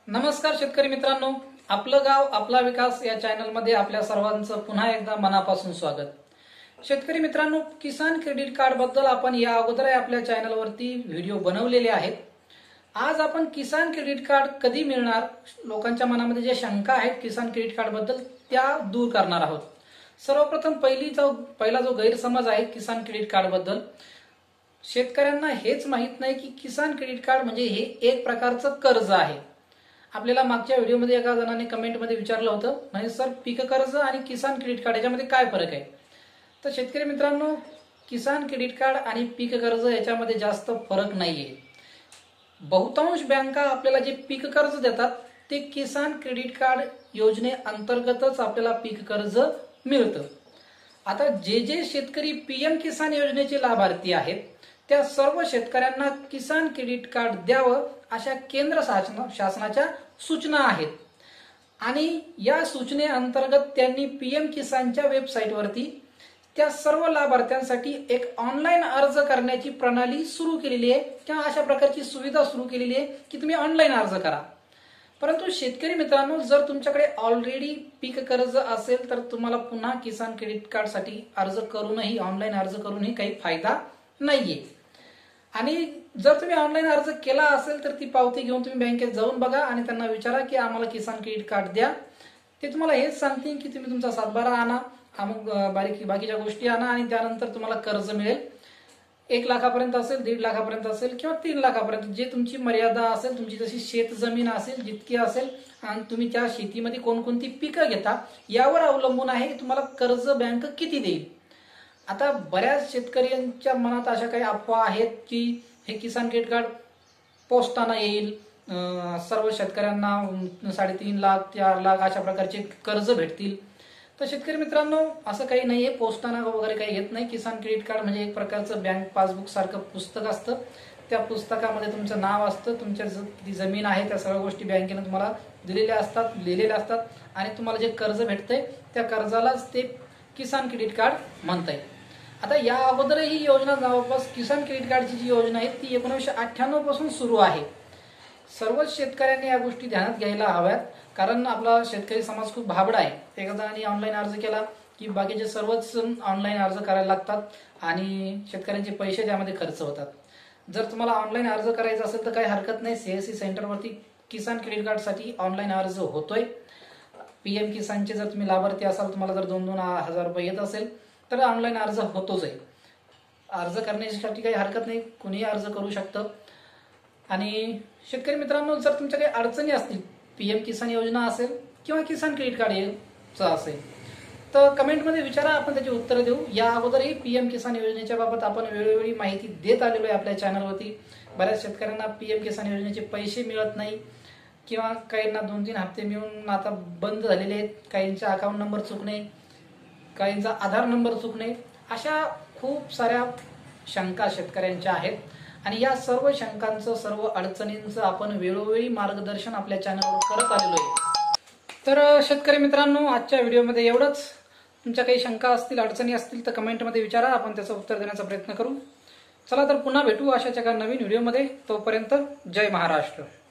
नमस्कार शेतकरी मित्रांनो, आपलं गाव आपला विकास या चॅनल मध्ये आपल्या सर्वांचं पुन्हा एकदा मनापासून स्वागत। शेतकरी मित्रांनो, किसान क्रेडिट कार्ड बद्दल आपण या अगोदर आपल्या चॅनलवरती व्हिडिओ बनवलेले आहेत। आज आपण किसान क्रेडिट कार्ड कधी मिळणार, लोकांच्या मनामध्ये जे शंका आहेत किसान क्रेडिट कार्ड बद्दल त्या दूर करणार आहोत। सर्वप्रथम पहिला जो गैरसमज आहे किसान क्रेडिट कार्ड बद्दल, शेतकऱ्यांना हेच माहित नाही की किसान क्रेडिट कार्ड म्हणजे हे एक प्रकारचं कर्ज आहे। आपल्याला मागच्या व्हिडिओमध्ये एका जणाने कमेंटमध्ये विचारलं होतं, म्हणजे सर पीक कर्ज आणि किसान क्रेडिट कार्ड याच्यामध्ये काय फरक आहे? तर शेतकरी मित्रांनो, किसान क्रेडिट कार्ड आणि पीक कर्ज याच्यामध्ये जास्त फरक नाहीये। बहुतांश बँका आपल्याला जे पीक कर्ज देतात ते किसान क्रेडिट कार्ड योजनेअंतर्गतच आपल्याला पीक कर्ज मिळतं। आता जे शेतकरी पीएम किसान योजनेचे लाभार्थी आहेत त्या सर्व शेतकऱ्यांना किसान क्रेडिट कार्ड द्यावं अशा केंद्र शासनाच्या सूचना आहेत आणि या सूचनेअंतर्गत त्यांनी पीएम किसानच्या वेबसाईटवरती त्या सर्व लाभार्थ्यांसाठी एक ऑनलाईन अर्ज करण्याची प्रणाली सुरू केलेली आहे किंवा अशा प्रकारची सुविधा सुरू केलेली आहे की तुम्ही ऑनलाईन अर्ज करा। परंतु शेतकरी मित्रांनो, जर तुमच्याकडे ऑलरेडी पीक कर्ज असेल तर तुम्हाला पुन्हा किसान क्रेडिट कार्ड साठी अर्ज करूनही, ऑनलाईन अर्ज करूनही काही फायदा नाहीये। आणि जर तुम्ही ऑनलाईन अर्ज केला असेल तर ती पावती घेऊन तुम्ही बँकेत जाऊन बघा आणि त्यांना विचारा की आम्हाला किसान क्रेडिट कार्ड द्या। ते तुम्हाला हेच सांगतील की तुम्ही तुमचा सातबारा आणा, अमुक बाकीच्या गोष्टी आणा आणि त्यानंतर तुम्हाला कर्ज मिळेल। 1 लाखापर्यंत असेल, 1.5 लाखापर्यंत असेल किंवा 3 लाखापर्यंत, जे तुमची मर्यादा असेल, तुमची जशी शेत जमीन असेल जितकी असेल आणि तुम्ही त्या शेतीमध्ये कोणकोणती पिकं घेता यावर अवलंबून आहे की तुम्हाला कर्ज बँक किती देईल। आता बऱ्याच शेतकऱ्यांच्या मनात अशा काही अफवा आहेत की हे किसान क्रेडिट कार्ड पोस्टानं येईल, सर्व शेतकऱ्यांना 3.5 लाख 4 लाख अशा प्रकारचे कर्ज भेटतील। तर शेतकरी मित्रांनो, असं काही नाहीये, पोस्टानं वगैरे काही येत नाही। किसान क्रेडिट कार्ड म्हणजे एक प्रकारचं बँक पासबुक सारखं पुस्तक असतं। त्या पुस्तकामध्ये तुमचं नाव असतं, तुमच्या जी जमीन आहे त्या सर्व गोष्टी बँकेने तुम्हाला दिलेल्या असतात, लिहिलेल्या असतात आणि तुम्हाला जे कर्ज भेटतंय त्या कर्जालाच ते किसान क्रेडिट कार्ड म्हणताय। आता या अगोदर ही योजना जवळपास किसान क्रेडिट कार्डची जी योजना आहे ती 1998 पासून सुरू आहे। सर्वच शेतकऱ्यांनी या गोष्टी ध्यानात घ्यायला हव्यात, कारण आपला शेतकरी समाज खूप भाबडा आहे। एकदाने ऑनलाईन अर्ज केला की बाकीचे सर्वच ऑनलाईन अर्ज करायला लागतात आणि शेतकऱ्यांचे पैसे त्यामध्ये खर्च होतात। जर तुम्हाला ऑनलाईन अर्ज करायचा असेल तर काही हरकत नाही, सीएससी सेंटरवरती किसान क्रेडिट कार्डसाठी ऑनलाईन अर्ज होतोय। पीएम किसानचे जर तुम्ही लाभार्थी असाल, तुम्हाला जर 2-2 हजार रुपये येत असेल तर ऑनलाईन अर्ज होतोच आहे। अर्ज करण्यासाठी काही हरकत नाही, कोणीही अर्ज करू शकतं। आणि शेतकरी मित्रांनो, जर तुमच्या काही अडचणी असतील, पीएम किसान योजना असेल किंवा किसान क्रेडिट कार्ड असेल तर कमेंटमध्ये विचारा, आपण त्याची उत्तरं देऊ। या अगोदरही पीएम किसान योजनेच्या बाबत आपण वेळोवेळी माहिती देत आलेलो आहे आपल्या चॅनलवरती। बऱ्याच शेतकऱ्यांना पीएम किसान योजनेचे पैसे मिळत नाही किंवा काहींना 2-3 हप्ते मिळून आता बंद झालेले आहेत, काहींचा अकाउंट नंबर चुकणे, काहींचा आधार नंबर चुकणे, अशा खूप साऱ्या शंका शेतकऱ्यांच्या आहेत आणि या सर्व शंकांचं, सर्व अडचणींचं आपण वेळोवेळी मार्गदर्शन आपल्या चॅनलवर करत आलेलो आहे। तर शेतकरी मित्रांनो, आजच्या व्हिडिओमध्ये एवढंच। तुमच्या काही शंका असतील, अडचणी असतील तर कमेंटमध्ये विचारा, आपण त्याचं उत्तर देण्याचा प्रयत्न करू। चला तर पुन्हा भेटू अशाच एका नवीन व्हिडिओमध्ये। तोपर्यंत जय महाराष्ट्र।